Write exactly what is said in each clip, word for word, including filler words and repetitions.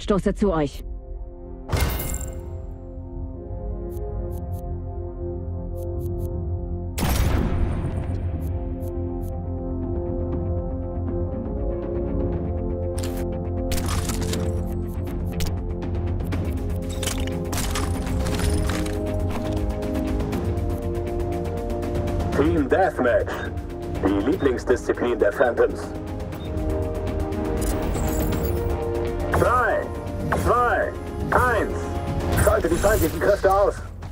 stoße zu euch. Team Deathmatch. Die Lieblingsdisziplin der Phantoms. Drei, zwei, eins. Schalte die feindlichen Kräfte aus.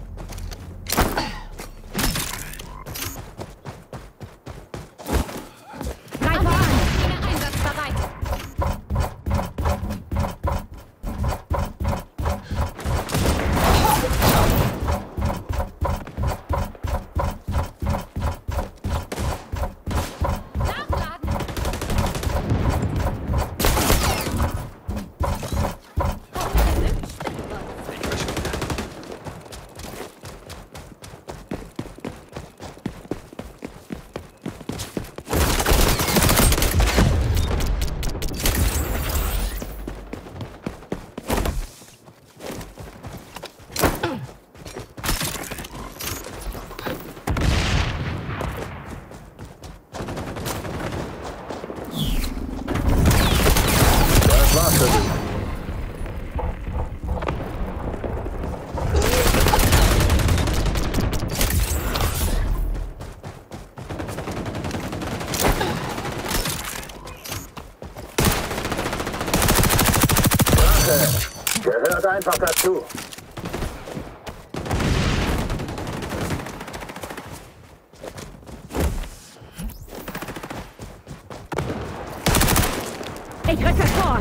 Gehört einfach dazu. Ich rücke vor!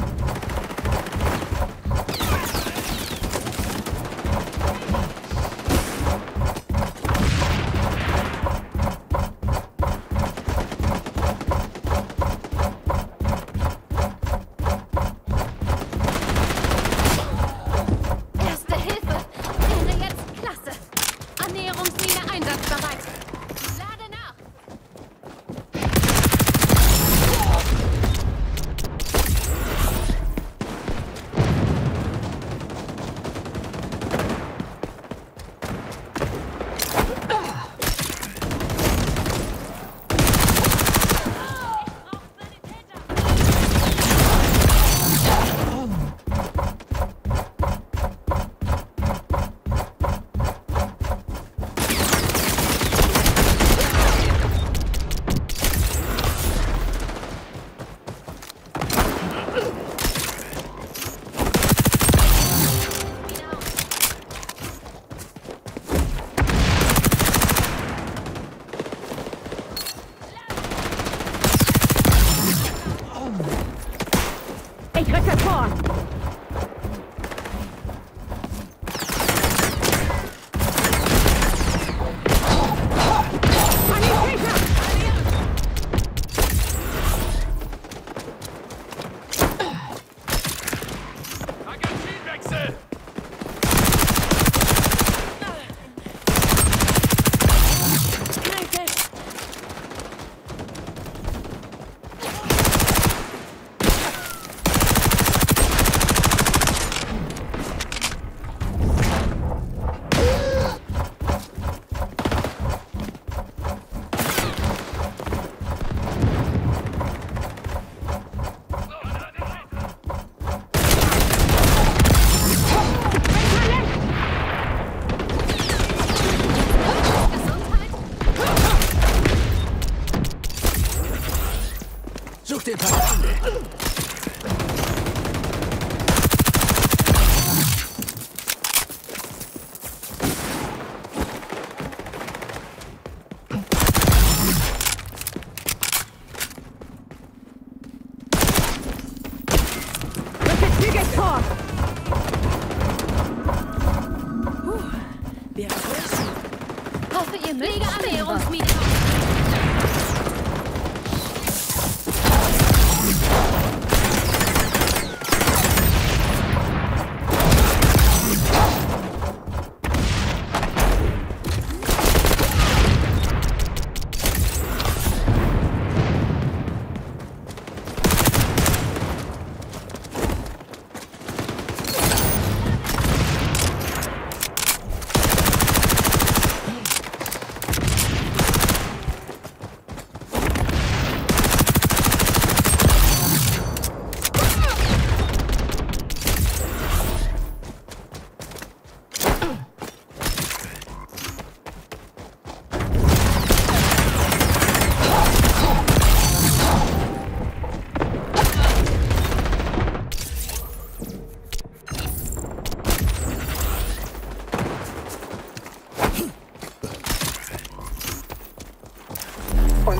Ich rücke vor! Magazinwechsel! Such den Feinde! Rücke zügig vor! Wer ist Hoffe, ihr mögt Annäherungsmine.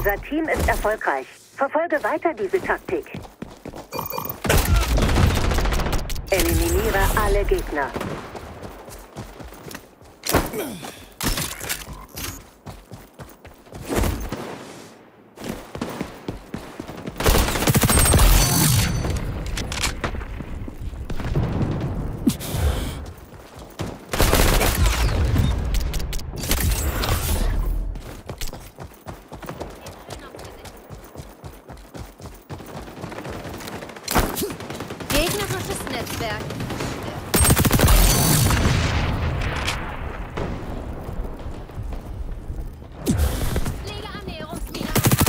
Unser Team ist erfolgreich. Verfolge weiter diese Taktik. Eliminiere alle Gegner. Gegnerisches Netzwerk. Lege Annäherungsmine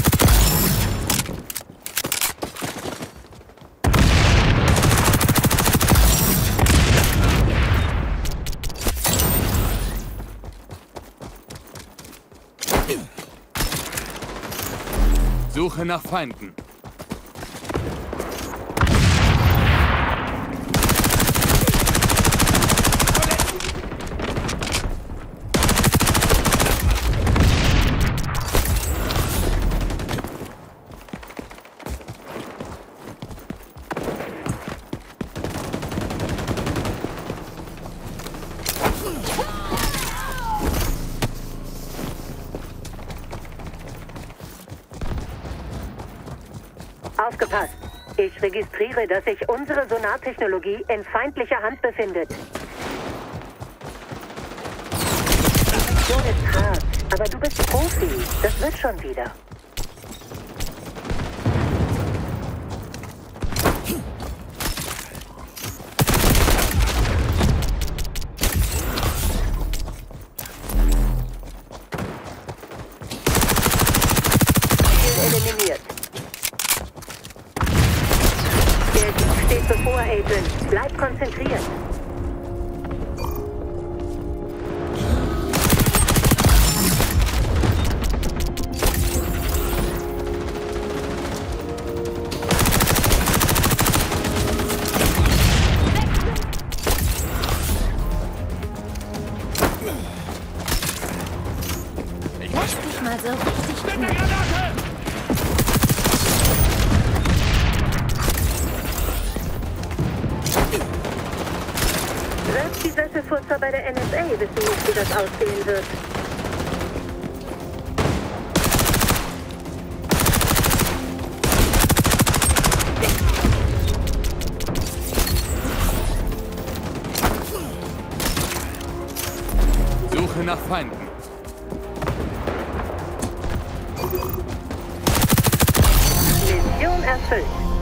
Suche nach Feinden. Aufgepasst! Ich registriere, dass sich unsere Sonartechnologie in feindlicher Hand befindet. Die Mission ist hart, aber du bist Profi. Das wird schon wieder. Ziel eliminiert. Der Sieg steht bevor, Agent. Bleib konzentriert. Lass dich mal so richtig knallen. Selbst die Sesselfurzer bei der N S A wissen nicht, wie das aussehen wird. Suche nach Feinden. Mission erfüllt.